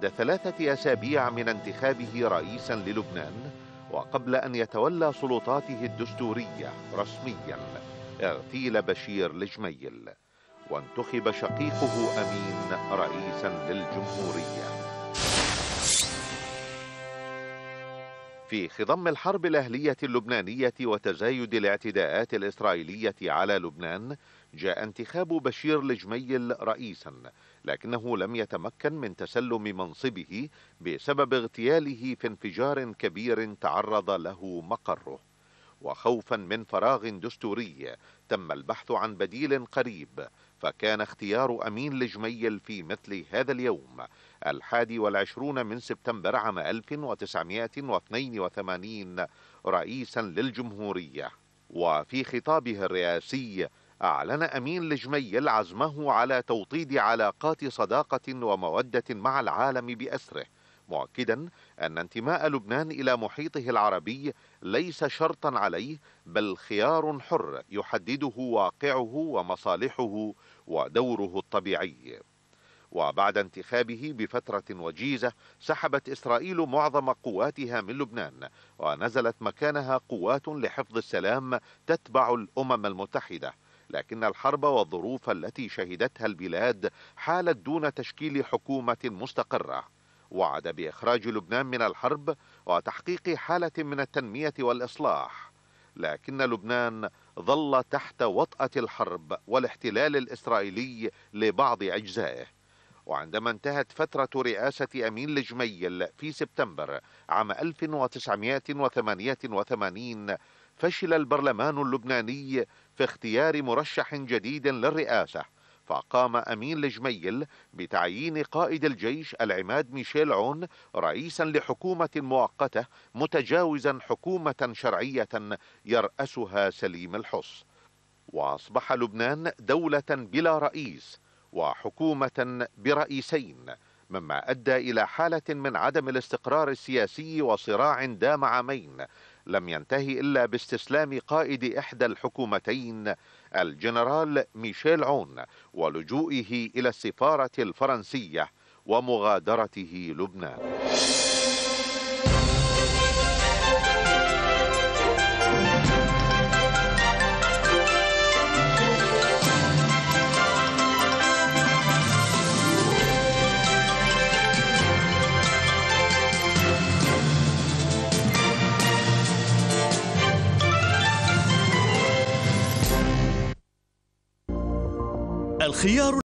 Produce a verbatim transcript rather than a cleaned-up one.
بعد ثلاثة أسابيع من انتخابه رئيسا للبنان، وقبل أن يتولى سلطاته الدستورية رسميا، اغتيل بشير الجميل وانتخب شقيقه أمين رئيسا للجمهورية. في خضم الحرب الأهلية اللبنانية وتزايد الاعتداءات الإسرائيلية على لبنان، جاء انتخاب بشير الجميل رئيسا، لكنه لم يتمكن من تسلم منصبه بسبب اغتياله في انفجار كبير تعرض له مقره. وخوفا من فراغ دستوري تم البحث عن بديل قريب، فكان اختيار أمين الجميل في مثل هذا اليوم الحادي والعشرون من سبتمبر عام ألف وتسعمائة واثنين وثمانين رئيسا للجمهورية. وفي خطابه الرئاسي أعلن أمين الجميل عزمه على توطيد علاقات صداقة ومودة مع العالم بأسره، مؤكدا أن انتماء لبنان إلى محيطه العربي ليس شرطا عليه، بل خيار حر يحدده واقعه ومصالحه ودوره الطبيعي. وبعد انتخابه بفترة وجيزة، سحبت إسرائيل معظم قواتها من لبنان، ونزلت مكانها قوات لحفظ السلام تتبع الأمم المتحدة. لكن الحرب والظروف التي شهدتها البلاد حالت دون تشكيل حكومة مستقرة. وعد بإخراج لبنان من الحرب وتحقيق حالة من التنمية والإصلاح، لكن لبنان ظل تحت وطأة الحرب والاحتلال الإسرائيلي لبعض أجزائه. وعندما انتهت فترة رئاسة أمين الجميل في سبتمبر عام ألف وتسعمائة وثمانية وثمانين، فشل البرلمان اللبناني في اختيار مرشح جديد للرئاسة، فقام أمين الجميل بتعيين قائد الجيش العماد ميشيل عون رئيسا لحكومة مؤقتة متجاوزا حكومة شرعية يرأسها سليم الحص. وأصبح لبنان دولة بلا رئيس وحكومة برئيسين، مما أدى إلى حالة من عدم الاستقرار السياسي وصراع دام عامين لم ينتهي إلا باستسلام قائد إحدى الحكومتين الجنرال ميشيل عون ولجوئه إلى السفارة الفرنسية ومغادرته لبنان. الخيار